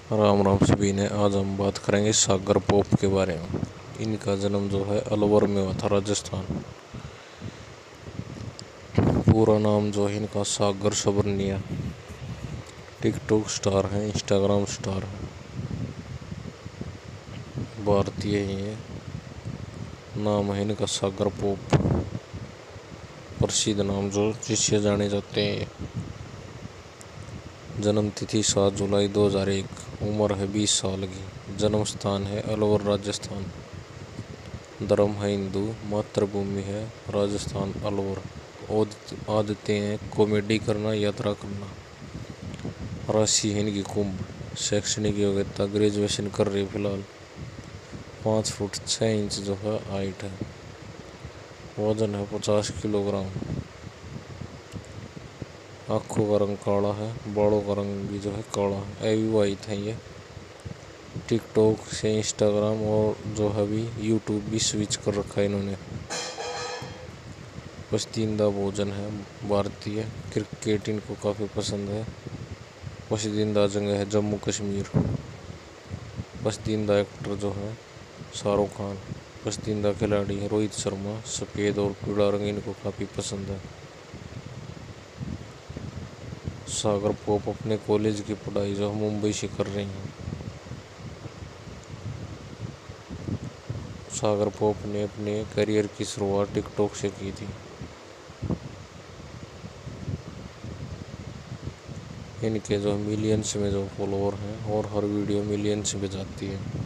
राम राम सभी ने। आज हम बात करेंगे सागर पोप के बारे में। इनका जन्म जो है अलवर में हुआ था, राजस्थान। पूरा नाम जो है इनका सागर सबरनिया। टिकटॉक स्टार हैं, इंस्टाग्राम स्टार हैं, भारतीय ही है। नाम है इनका सागर पोप। प्रसिद्ध नाम जो जिससे जाने जाते हैं। जन्म तिथि 7 जुलाई 2001। उम्र है 20 साल की। जन्म स्थान है अलवर, राजस्थान। धर्म है हिंदू। मातृभूमि है राजस्थान, अलवर। आदतें हैं कॉमेडी करना, यात्रा करना। राशि है इनकी कुंभ। शैक्षणिक योग्यता ग्रेजुएशन कर रही फिलहाल। 5 फुट 6 इंच जो है हाइट है। वजन है 50 किलोग्राम। आँखों का रंग काला है। बालों का रंग भी जो है काला है। अविवाहित है ये। टिकटॉक से इंस्टाग्राम और जो है भी यूट्यूब भी स्विच कर रखा है इन्होंने। पसंदीदा भोजन है भारतीय। क्रिकेट इनको काफ़ी पसंद है। पसंदीदा जगह है जम्मू कश्मीर। पसंदीदा एक्टर जो है शाहरुख खान। पसंदीदा खिलाड़ी है रोहित शर्मा। सफ़ेद और पीला रंग इनको काफ़ी पसंद है। सागर पोप अपने कॉलेज की पढ़ाई जो मुंबई से कर रहे हैं। सागर पोप ने अपने करियर की शुरुआत टिकटॉक से की थी। इनके जो मिलियंस में जो फॉलोअर हैं और हर वीडियो मिलियंस में जाती है।